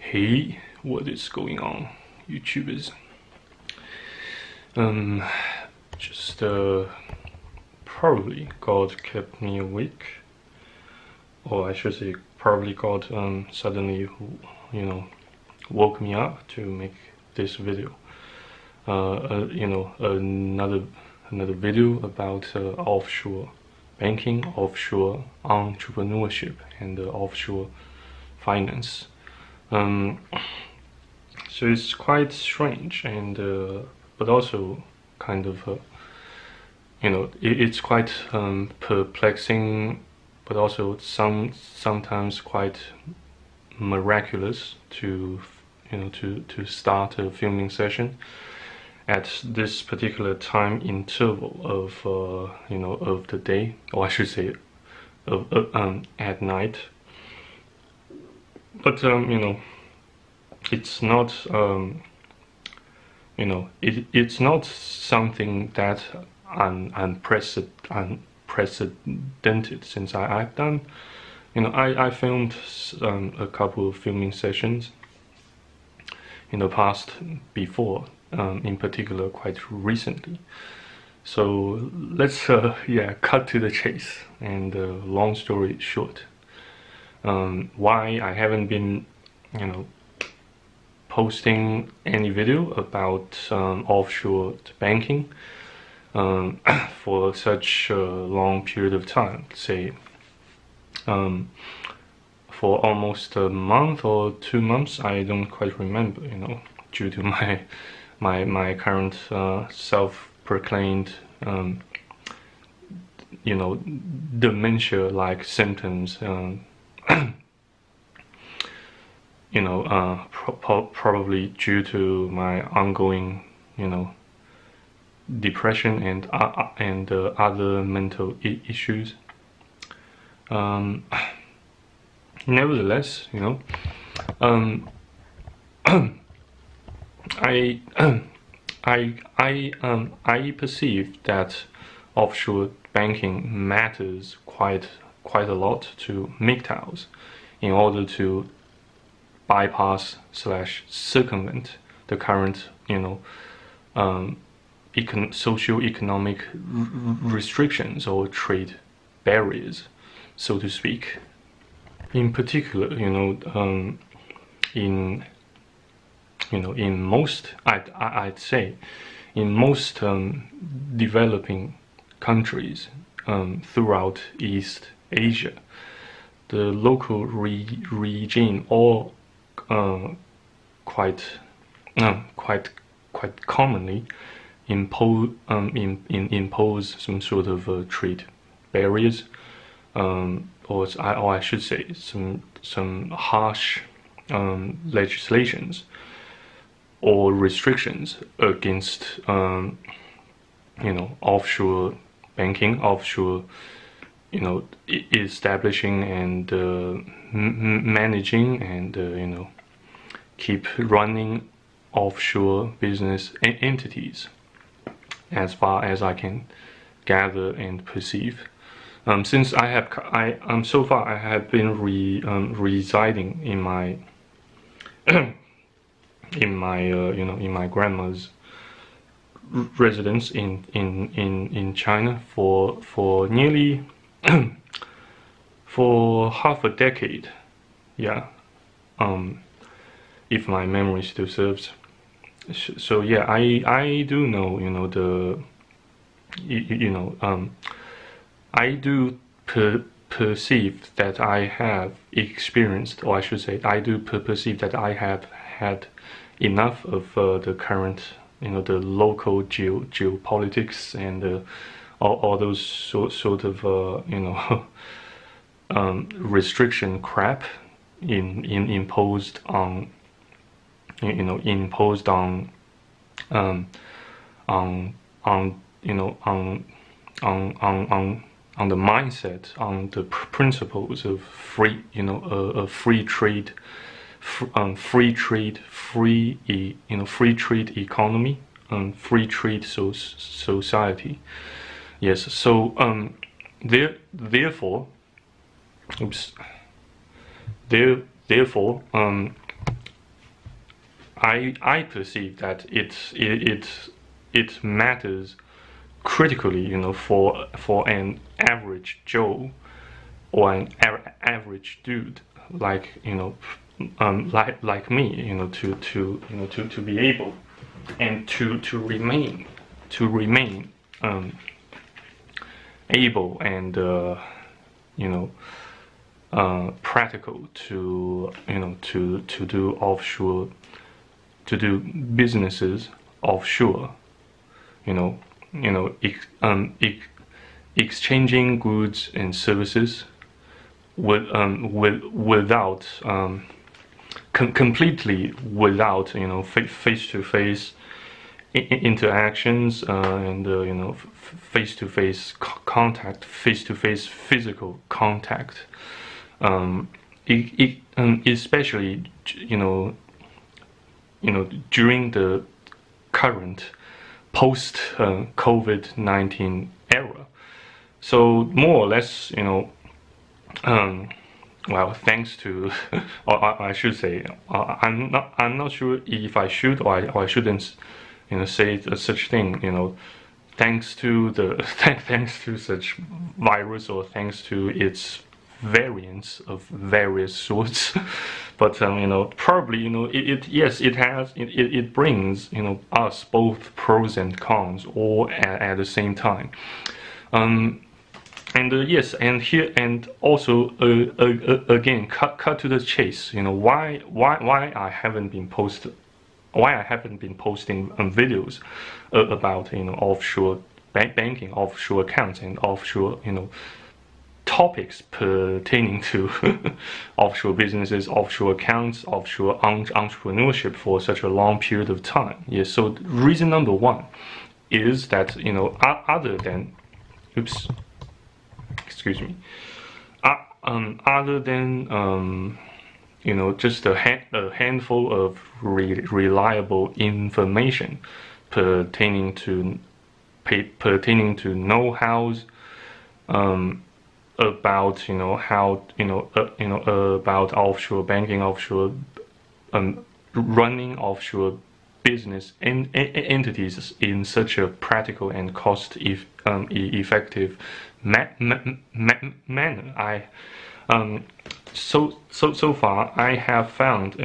Hey, what is going on, YouTubers? Just probably God kept me awake, or I should say, probably God suddenly, woke me up to make this video. Another video about offshore banking, offshore entrepreneurship, and offshore finance. So it's quite strange, and but also kind of it's quite perplexing, but also sometimes quite miraculous to to start a filming session at this particular time interval of of the day, or I should say at night. But it's not it's not something that unprecedented, since I've done I filmed a couple of filming sessions in the past before, in particular quite recently. So let's cut to the chase, and long story short, why I haven't been posting any video about offshore banking for such a long period of time, say for almost a month or 2 months. I don't quite remember, due to my current self-proclaimed dementia-like symptoms. Probably due to my ongoing, depression and other mental issues. Nevertheless, I perceive that offshore banking matters quite a lot to MGTOWs in order to bypass / circumvent the current socio-economic restrictions or trade barriers, so to speak. In particular, in most, I'd say, in most developing countries throughout East Asia, the local regime all quite commonly impose some sort of trade barriers, or I should say some harsh legislations or restrictions against offshore banking, offshore establishing and managing and keep running offshore business entities, as far as I can gather and perceive. Since so far I have been residing in my in my grandma's residence in China for nearly for half a decade, if my memory still serves. So yeah, I do know I do perceive that I have experienced, or I should say, I do perceive that I have had enough of the current, the local geopolitics and all those sort of restriction crap imposed on imposed on the mindset, on the principles of free, free trade, free trade economy, and free trade society. Yes. So therefore I perceive that it matters critically, for an average Joe or an average dude like like me, to be able and to remain able and practical to do offshore, to do businesses offshore, you know exchanging goods and services without completely without face-to-face interactions, and face-to-face contact, face-to-face physical contact, especially during the current post COVID-19 era. So more or less, well, thanks to, or I should say, I'm not sure if I should or I shouldn't, say such thing. Thanks to thanks to such virus, or thanks to its variants of various sorts. But probably it brings us both pros and cons all at the same time. And yes, and here, and also again, cut to the chase. Why I haven't been posting videos about offshore banking, offshore accounts, and offshore topics pertaining to offshore businesses, offshore accounts, offshore entrepreneurship for such a long period of time. Yes, so reason number one is that other than, oops, excuse me, other than just a handful of reliable information pertaining to know-hows about how about offshore banking, offshore running offshore business entities in such a practical and effective manner. So far I have found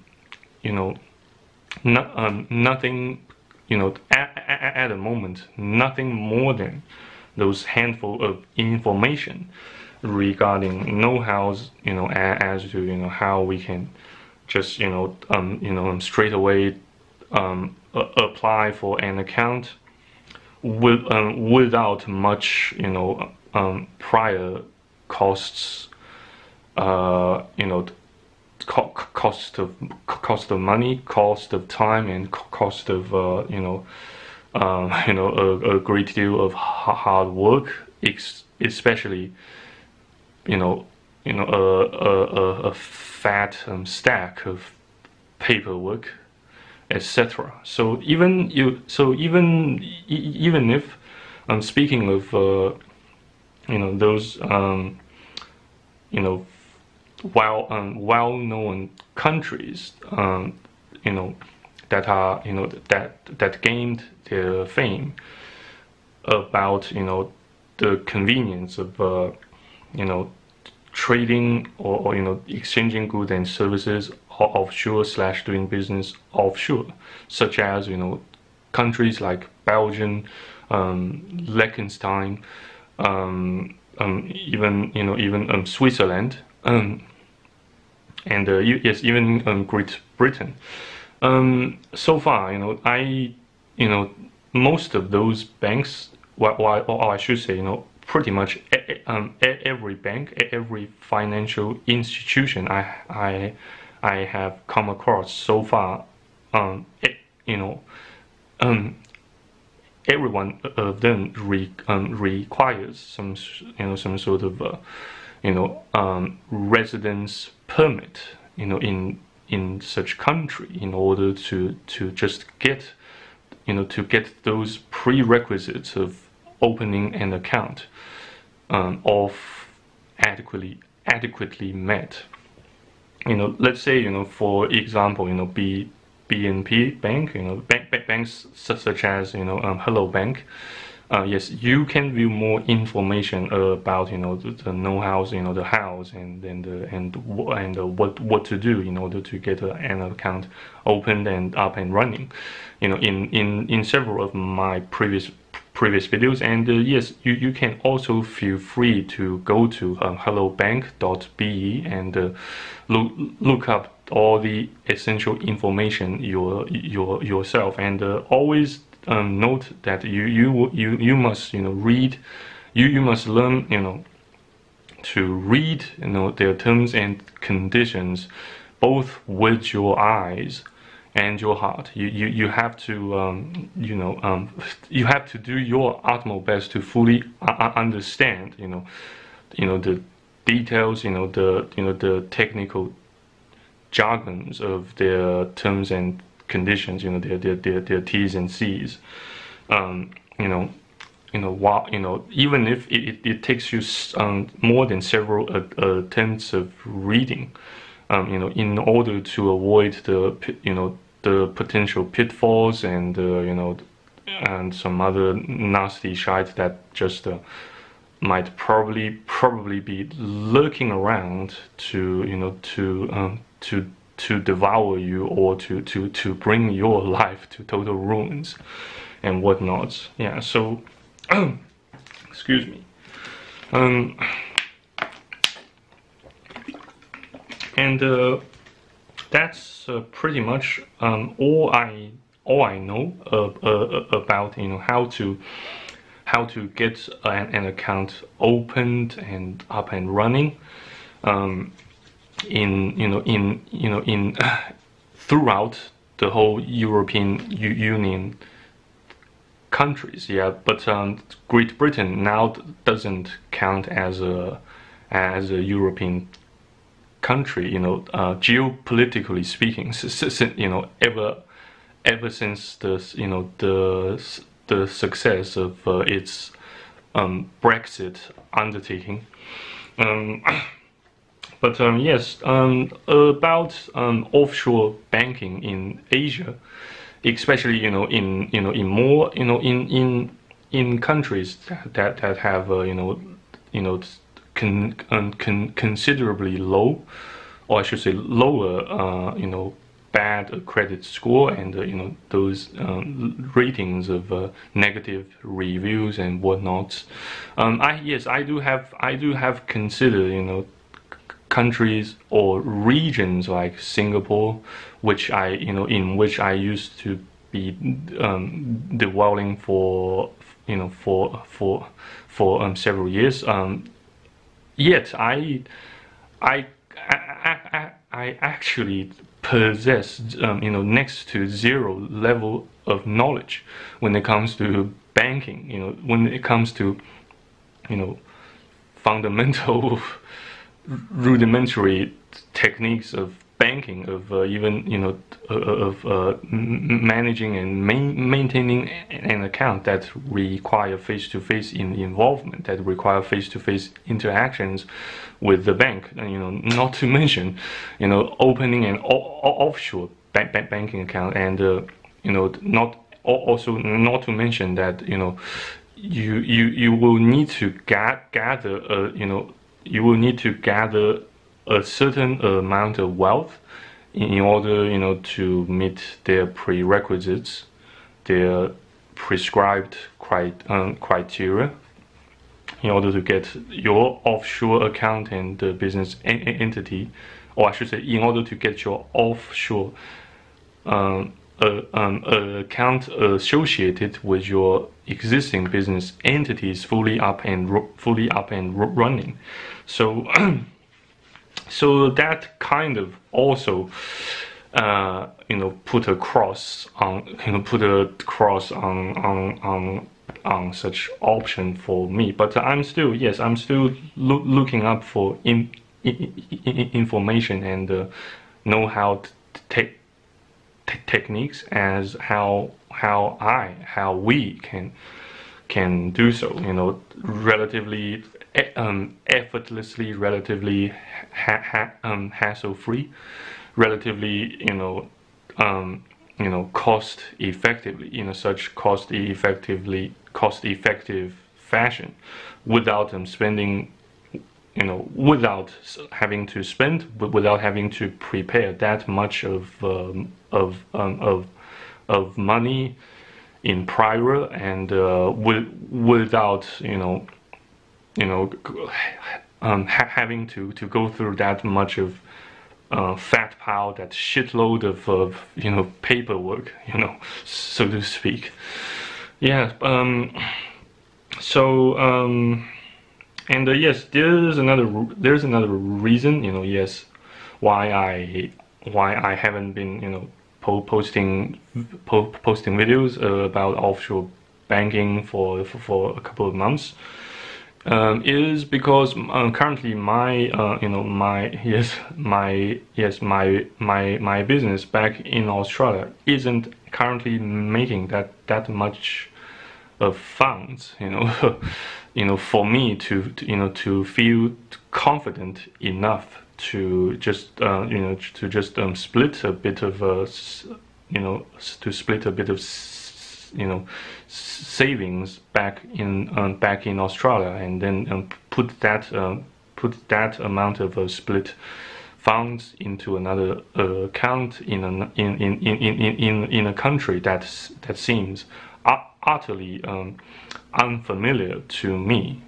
nothing at the moment, nothing more than those handful of information regarding know-hows, as to how we can just straight away apply for an account without much prior costs, cost of money, cost of time, and cost of a great deal of hard work, especially a fat stack of paperwork, etc. So even if speaking of those well-known countries that are that gained their fame about the convenience of trading or exchanging goods and services offshore / doing business offshore, such as countries like Belgium, Liechtenstein, even Switzerland, and yes, even Great Britain. So far, most of those banks, or I should say, pretty much every bank, every financial institution I have come across so far, every one of them requires some sort of residence permit, in such country, in order to just get those prerequisites of opening an account of adequately met. Let's say, for example, be BNP Bank, banks such as Hello Bank. Yes, you can view more information about the know-hows, the hows and what to do in order to get an account opened and up and running. In several of my previous videos, and yes, you can also feel free to go to hellobank.be and look up all the essential information yourself, and always note that you must read, you must learn to read their terms and conditions both with your eyes and your heart. You have to you have to do your utmost best to fully understand the details, the technical jargons of their terms and conditions, their T's and C's. Even if it takes you more than several attempts of reading, in order to avoid the potential pitfalls and and some other nasty shite that just might probably be lurking around to devour you, or to bring your life to total ruins and whatnot. Yeah, so excuse me. And that's pretty much all I know about how to get an account opened and up and running throughout the whole European Union countries. Yeah, but Great Britain now doesn't count as a European country, geopolitically speaking. Ever since the success of its Brexit undertaking. But yes, about offshore banking in Asia, especially in countries that have considerably low, or I should say lower, bad credit score, and those ratings of negative reviews and whatnot. I do have considered countries or regions like Singapore, which in which I used to be dwelling for several years. Yet I actually possess next to zero level of knowledge when it comes to banking. When it comes to fundamental rudimentary techniques of banking, of managing and maintaining an account that require face-to-face involvement, that require face-to-face interactions with the bank, not to mention opening an offshore banking account, and not to mention that you will need to gather you will need to gather a certain amount of wealth in order to meet their prerequisites, their prescribed criteria, in order to get your offshore account and business entity, or I should say, in order to get your offshore account associated with your existing business entities fully up and running. So so that kind of also put a cross on such option for me. But I'm still looking up for information and know-how techniques as how we can do so, relatively effortlessly, relatively hassle-free, relatively cost effectively in a such cost effective fashion, without spending, without having to spend, but without having to prepare that much of money in prior, and without having to go through that much of fat pile, that shitload of paperwork, so to speak. Yeah. And yes, there's another reason, yes, why I haven't been posting videos about offshore banking for a couple of months. Is because currently my my business back in Australia isn't currently making that much of funds, for me to feel confident enough to just split a bit of savings back in Australia, and then put that amount of split funds into another account in a country that seems utterly unfamiliar to me,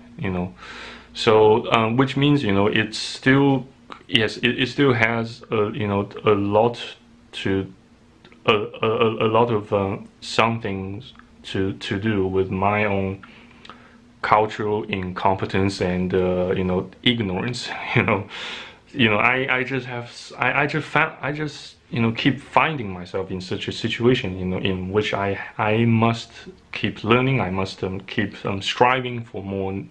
so which means it's still, yes, it still has a lot to a lot of some things to do with my own cultural incompetence and ignorance. I just keep finding myself in such a situation, in which I must keep learning. I must keep striving for more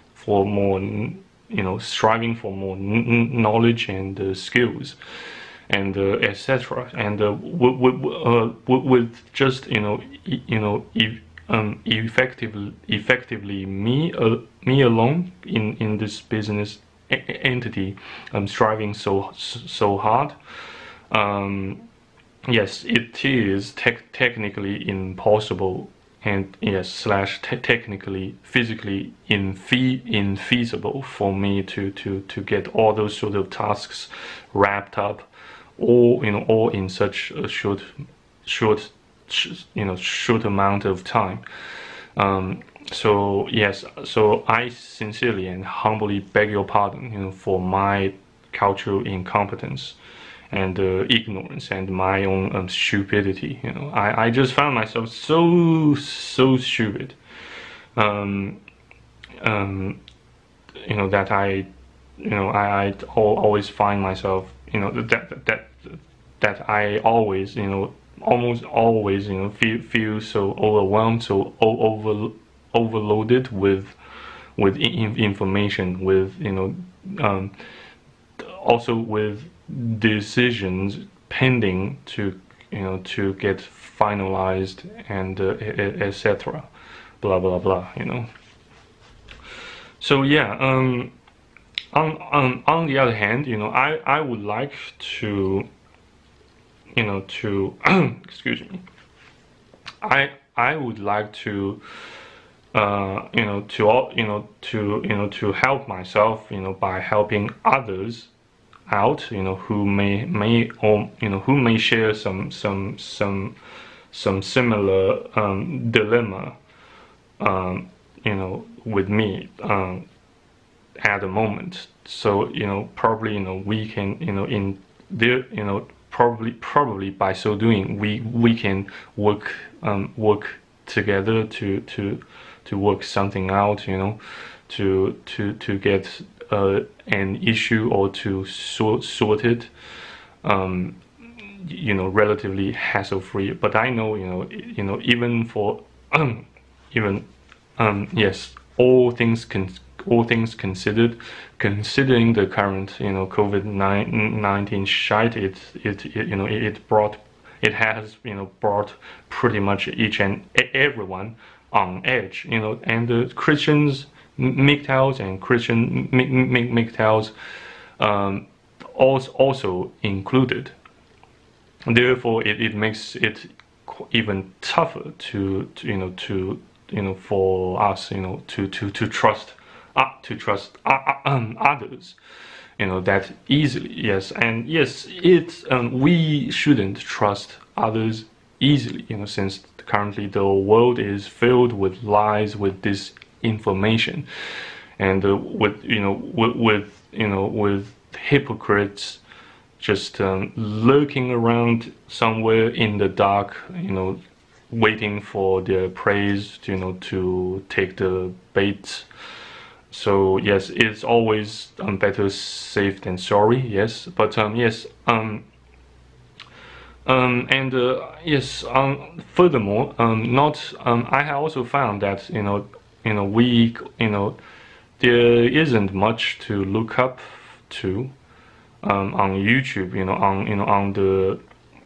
striving for more knowledge and skills, and etc. And with just effectively me alone in this business entity, striving so hard. Yes, it is technically impossible, and yes, slash technically, physically infeasible for me to get all those sort of tasks wrapped up, all in such a short amount of time. So yes, so I sincerely and humbly beg your pardon, for my cultural incompetence and ignorance and my own stupidity. I just found myself so stupid. That I always find myself, that I always, almost always, feel so overwhelmed, so overloaded with information, with also with decisions pending to get finalized, and etc. Blah blah blah. So yeah. On the other hand, I would like to excuse me. I would like to to help myself, by helping others out, who may share some similar dilemma, with me at the moment. So probably we can in there probably by so doing we can work together to work something out, to get an issue, or to sort it relatively hassle free. But I know even for even yes, all things considered, considering the current COVID-19 shite, it has brought pretty much each and everyone on edge, and the Christians, MGTOWs, and Christian MGTOWs also included. therefore it makes it even tougher to for us to trust others that easily. Yes, and yes, we shouldn't trust others easily, since currently the world is filled with lies, with disinformation, and with hypocrites just lurking around somewhere in the dark, waiting for their praise, to take the bait. So yes, it's always better safe than sorry. Yes, but yes, and yes, furthermore, not I have also found that we there isn't much to look up to on YouTube, on the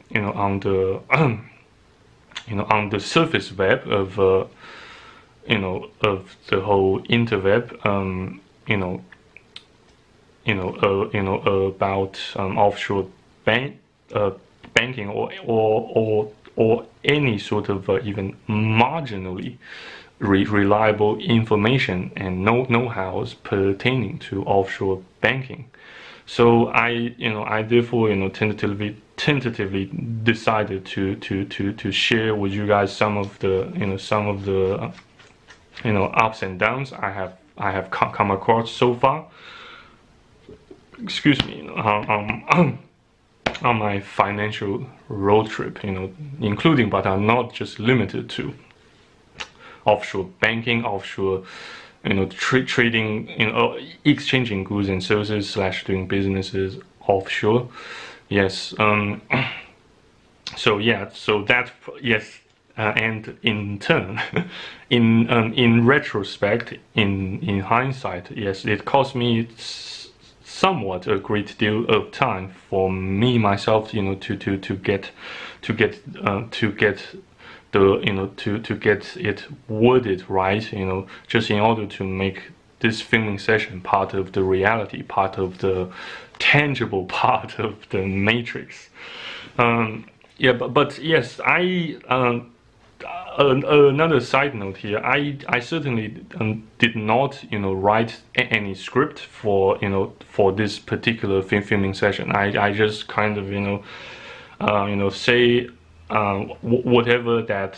on the surface web of of the whole interweb, about offshore banking or any sort of even marginally reliable information and know-hows pertaining to offshore banking. So I therefore tentatively decided to share with you guys some of the ups and downs I have come across so far. Excuse me, on my financial road trip, including but are not just limited to offshore banking, offshore trading, exchanging goods and services / doing businesses offshore. Yes. So yeah, so that, yes, and in turn, in retrospect, in hindsight, yes, it cost me somewhat a great deal of time for me myself, to get the to get it worded right, just in order to make this filming session part of the reality, part of the tangible part of the matrix. Yeah, but yes, another side note here, I certainly did not write any script for for this particular filming session. I just kind of say whatever that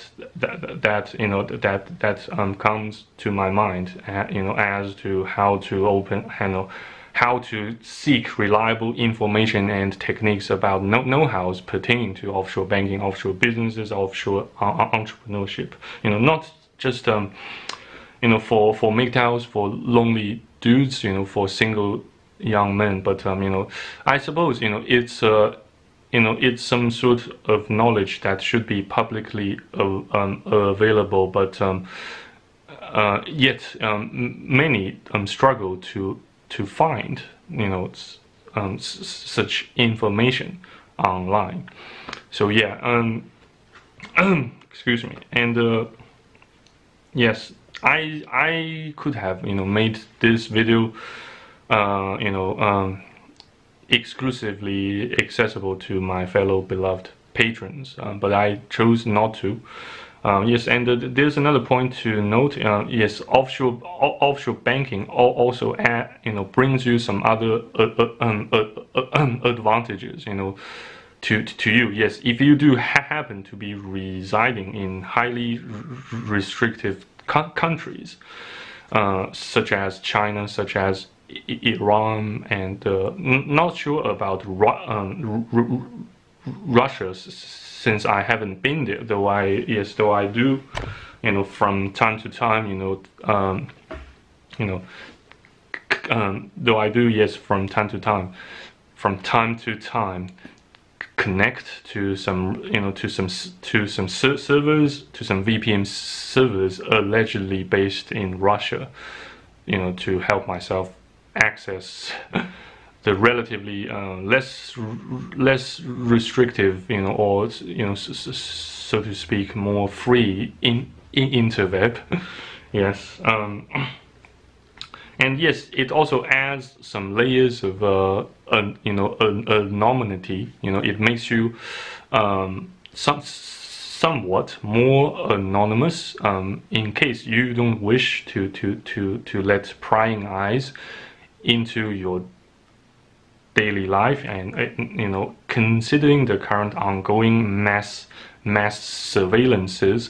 comes to my mind, as to how to how to seek reliable information and techniques about know-hows pertaining to offshore banking, offshore businesses, offshore entrepreneurship. Not just for MGTOWs, for lonely dudes, for single young men, but I suppose it's some sort of knowledge that should be publicly available, but yet many struggle to find such information online. So yeah, excuse me, and yes, I could have made this video exclusively accessible to my fellow beloved patrons, but I chose not to. Yes, and there's another point to note. Yes, offshore banking also brings you some other advantages. To you. Yes, if you do happen to be residing in highly restrictive countries, such as China, such as Iran, and not sure about Russia, since I haven't been there. Though I do, from time to time, though I do, yes, from time to time, connect to some, to some servers, to some VPN servers allegedly based in Russia, to help myself access the relatively less restrictive, or so to speak, more free interweb. Yes, And yes, it also adds some layers of anonymity. It makes you somewhat more anonymous, in case you don't wish to let prying eyes into your daily life. And considering the current ongoing mass surveillances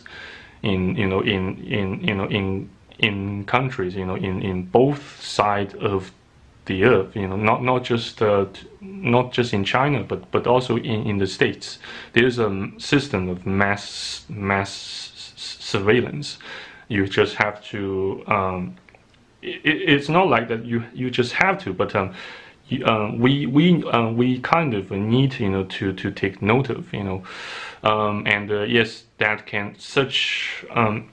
in countries, in both sides of the earth, not just in China, but also in the States. There's a system of mass surveillance. You just have to. It's not like that. You just have to, but we kind of need to take note of, and yes, that can such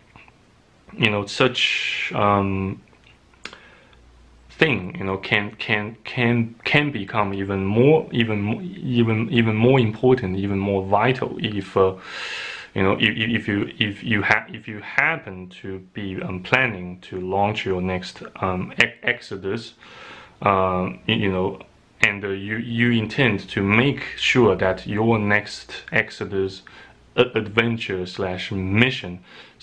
thing can become even more important, even more vital if if you happen to be planning to launch your next exodus, and you intend to make sure that your next exodus adventure / mission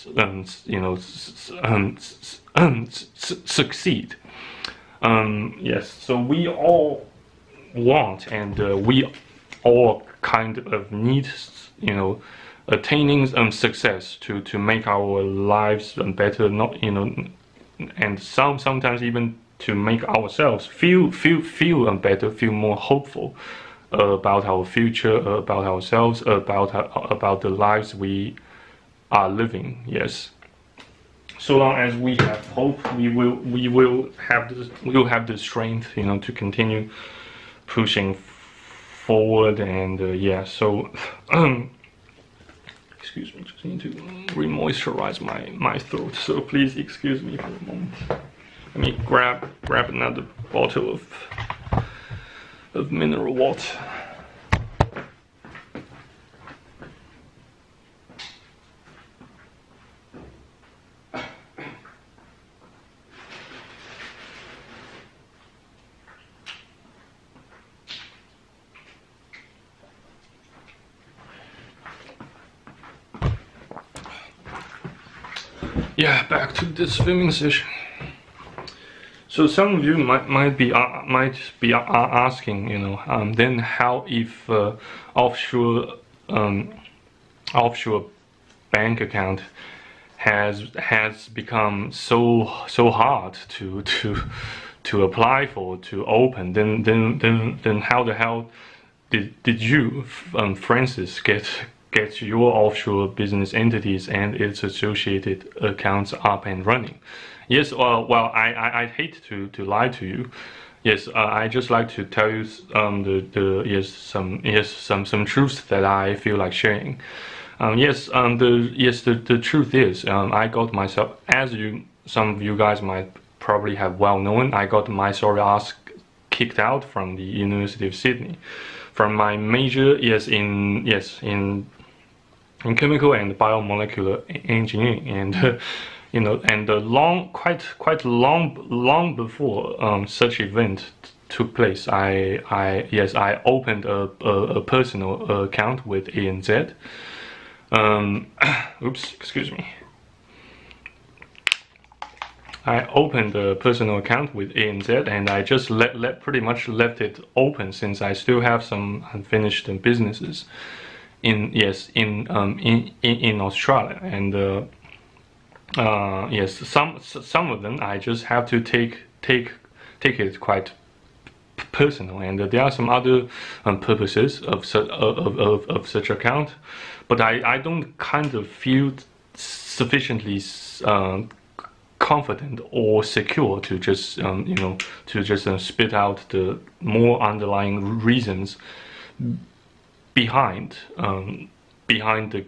succeed. Yes, so we all want, and we all kind of need, attaining success to make our lives better, not and sometimes even to make ourselves feel better, feel more hopeful about our future, about ourselves, about the lives we are living. Yes. So long as we have hope, we will have the strength, to continue pushing forward. And yeah, so excuse me, just need to re-moisturize my throat. So please excuse me for a moment. Let me grab another bottle of mineral water. Yeah, back to this filming session. So some of you might be asking, then how if offshore bank account has become so hard to apply for, to open, then how the hell did you, Francis, get your offshore business entities and its associated accounts up and running? Yes, well, I hate to lie to you. Yes, I just like to tell you some truths that I feel like sharing. The truth is, I got myself, as some of you guys might probably have well known, I got my sorry ass kicked out from the University of Sydney, from my major in chemical and biomolecular engineering. And quite long before such event took place, I opened a personal account with ANZ. Oops, excuse me. I opened a personal account with ANZ, and I just pretty much left it open, since I still have some unfinished businesses in Australia. And some of them I just have to take it quite personal, and there are some other purposes of such account, but I don't kind of feel sufficiently confident or secure to just spit out the more underlying reasons behind the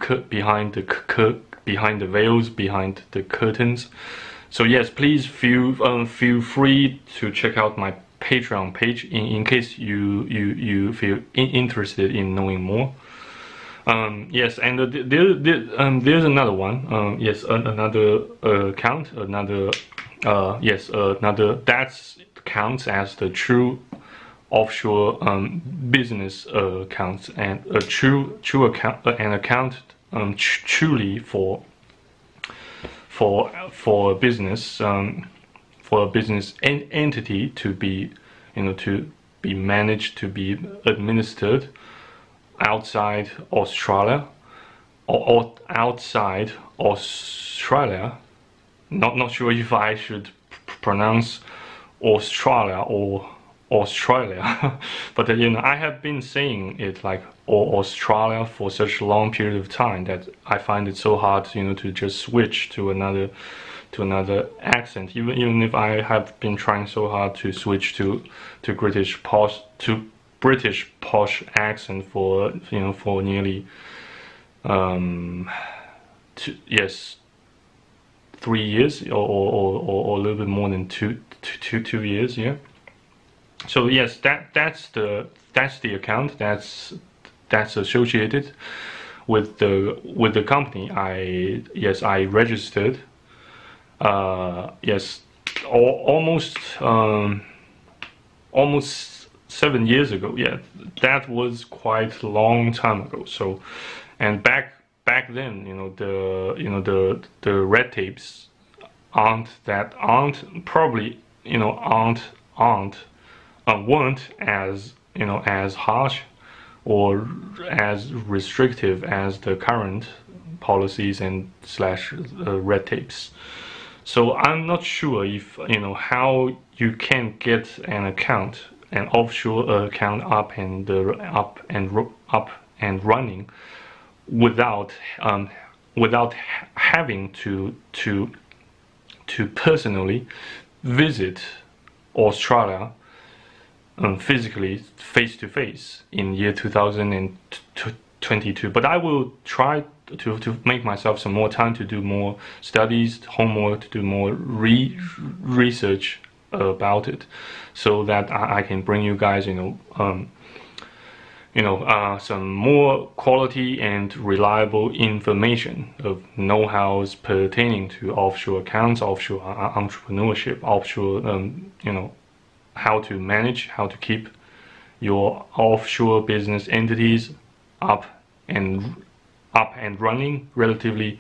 veils, behind the curtains. So yes, please feel free to check out my Patreon page in case you feel interested in knowing more. Yes, and there's another one. Yes, another account, another yes, another that counts as the true offshore business accounts, and a true account, an account truly for a business for a business entity to be, to be managed, to be administered outside Australia, or outside Australia. Not sure if I should pronounce Australia or Australia, but I have been saying it like Australia for such a long period of time that I find it so hard, to just switch to another accent. Even if I have been trying so hard to switch to British posh accent for for nearly yes, 3 years, or a little bit more than two years, yeah. So yes, that's the account that's associated with the company. I registered yes, almost 7 years ago. Yeah, that was quite a long time ago. So, and back then, the red tapes aren't weren't as harsh or as restrictive as the current policies and slash red tapes. So I'm not sure if how you can get an offshore account up and running without having to personally visit Australia physically, face to face, in year 2022. But I will try to make myself some more time to do more studies, homework, to do more research about it, so that I can bring you guys some more quality and reliable information of know-hows pertaining to offshore accounts, offshore entrepreneurship, offshore how to manage, how to keep your offshore business entities up and running relatively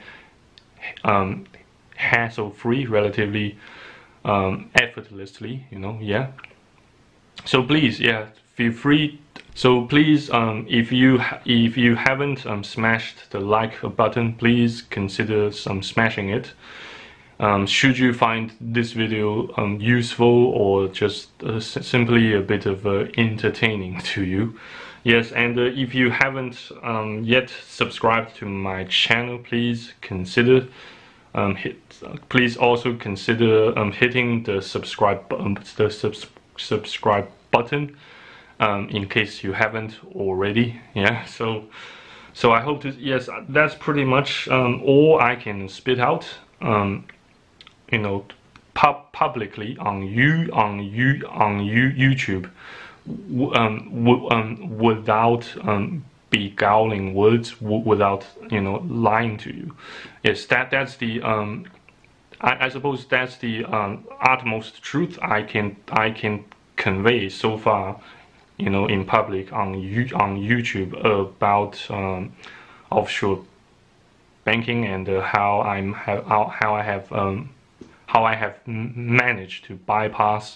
hassle-free, relatively effortlessly, yeah. So please, yeah, feel free. So please, if you haven't smashed the like button, please consider smashing it. Should you find this video useful, or just simply a bit of entertaining to you. Yes, and if you haven't yet subscribed to my channel, please consider please also consider hitting the subscribe button, in case you haven't already. Yeah, so I hope to, yes, that's pretty much all I can spit out publicly on YouTube, without beguiling words, without lying to you. Yes, that's the I suppose that's the utmost truth I can convey so far, in public on YouTube about offshore banking, and how I have managed to bypass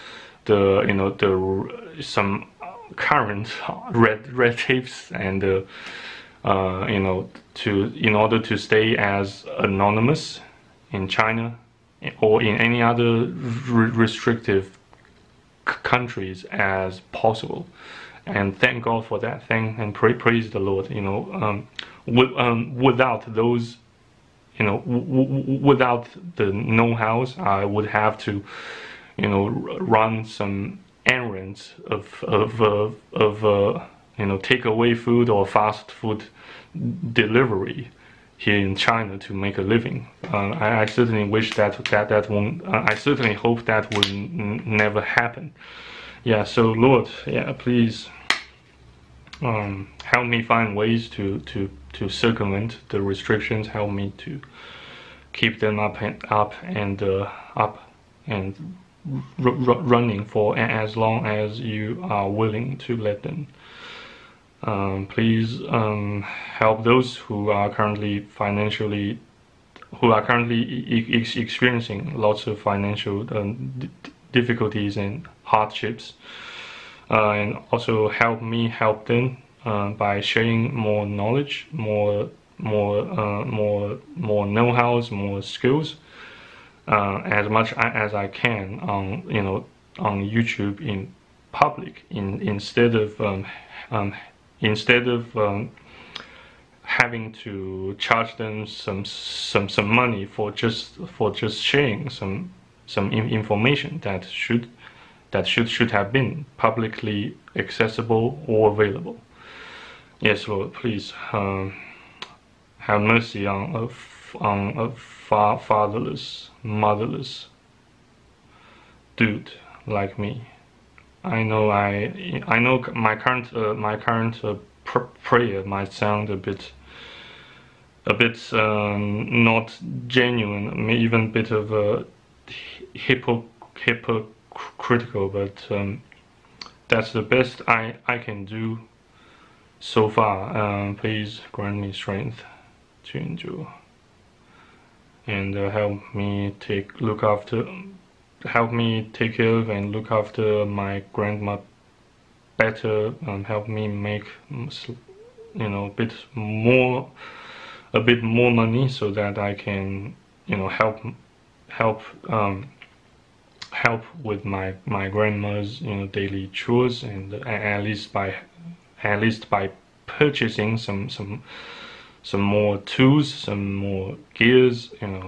some current red tapes, and in order to stay as anonymous in China or in any other restrictive countries as possible. And thank God for that. Praise the Lord. Without those, without the know-hows, I would have to, run some errands of takeaway food or fast food delivery here in China to make a living. I certainly wish that won't. I certainly hope that will never happen. Yeah. So Lord, yeah, please help me find ways to circumvent the restrictions. Help me to keep them up and running for as long as you are willing to let them. Please help those who are currently experiencing lots of financial difficulties and hardships, and also help me help them by sharing more knowledge, more know-hows, more skills, as much as I can on YouTube in public, instead of having to charge them some money for just sharing some information that should have been publicly accessible or available. Yes, Lord, please have mercy on a fatherless, motherless dude like me. I know my current prayer might sound a bit not genuine, maybe even a bit of a hypocritical, but that's the best I can do so far. Please grant me strength to endure, and help me take care of and look after my grandma better, and help me make a bit more money, so that I can help with my grandma's daily chores, and at least by purchasing some more tools, some more gears,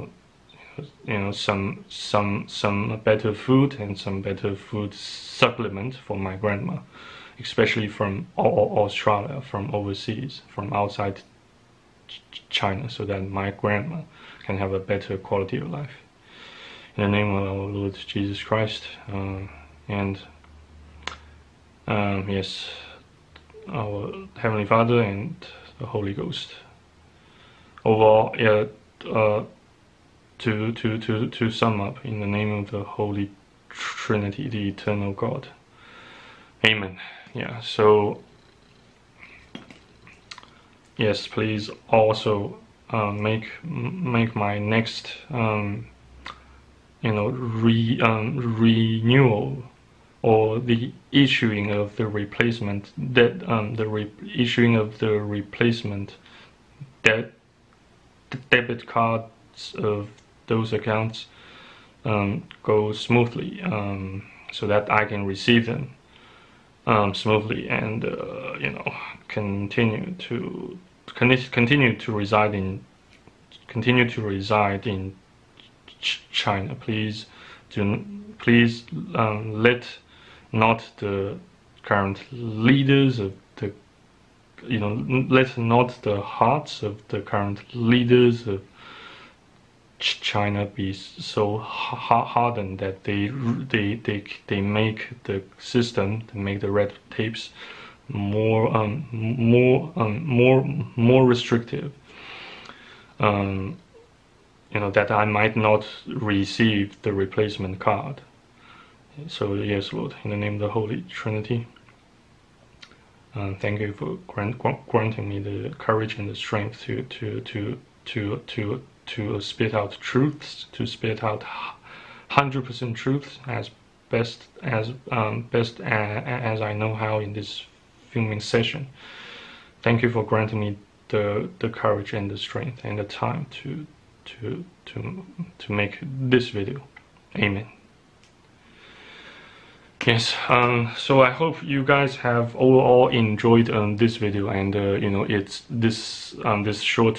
some better food, and some better food supplement for my grandma, especially from Australia, from overseas, from outside China, so that my grandma can have a better quality of life. In the name of our Lord Jesus Christ, and yes, our Heavenly Father and the Holy Ghost. Overall, to sum up, in the name of the Holy Trinity, the Eternal God. Amen. Yeah. So yes, please also make my next renewal, or the issuing of the replacement debit cards of those accounts go smoothly, so that I can receive them smoothly, and continue to reside in China. Please let not the current leaders of the let not the hearts of the current leaders of China be so hardened that they make the system, they make the red tapes more restrictive, that I might not receive the replacement card. So yes, Lord, in the name of the Holy Trinity, thank you for granting me the courage and the strength to spit out truths, to spit out 100% truths as best as I know how in this filming session. Thank you for granting me the courage and the strength and the time to make this video. Amen. Yes, so I hope you guys have all enjoyed this video, and it's this short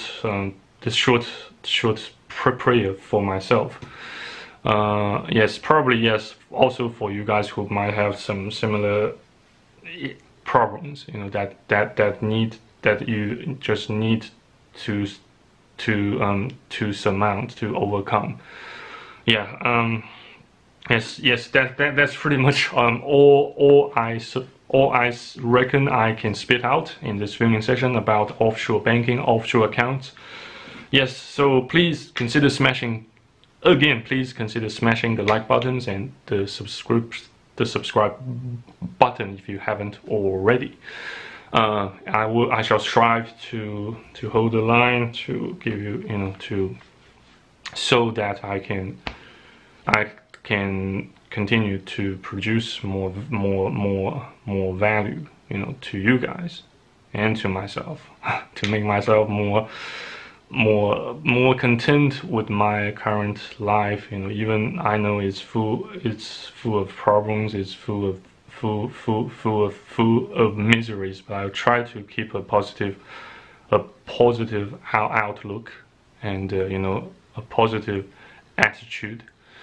prayer for myself. Yes, probably yes, also for you guys who might have some similar problems, that you just need to surmount, to overcome. Yeah. Yes, that's pretty much all I reckon I can spit out in this filming session about offshore banking, offshore accounts. Yes, so please consider smashing again, please consider smashing the like buttons and the subscribe button if you haven't already. I shall strive to hold the line, to give you, so that I can continue to produce more value, to you guys and to myself, to make myself more content with my current life. Even I know it's full of problems, it's full of miseries, but I'll try to keep a positive outlook, and a positive attitude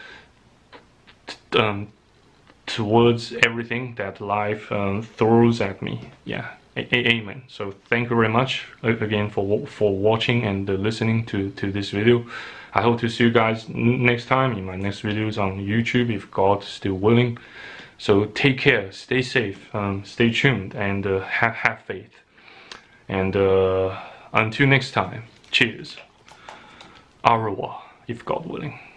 towards everything that life throws at me. Yeah. Amen. So thank you very much again for watching and listening to this video. I hope to see you guys next time in my next videos on YouTube, if God's still willing. So take care, stay safe, stay tuned, and have faith. And until next time, cheers. Au revoir, if God willing.